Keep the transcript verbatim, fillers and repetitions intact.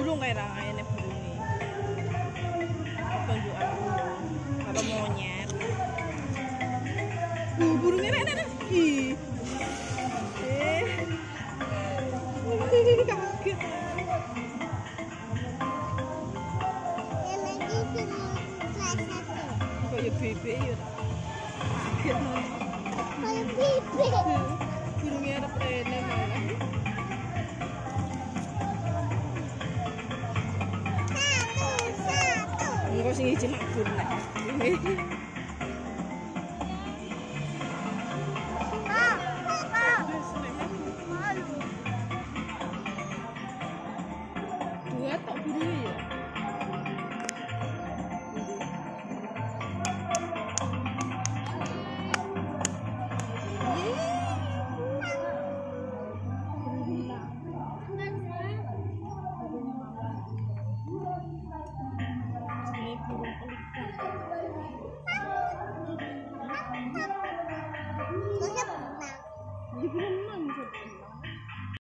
burung kayak ini burung ini. Tunjuk aku apa monyet. Uh, burungnya enak enak. Ih. Eh. Kaget. Kayak bebek ya. Kaget. Kayak bebek. Burungnya ada pena malah. Enggak sing izin nak burung. Dua tak burung ya. Ini berenang.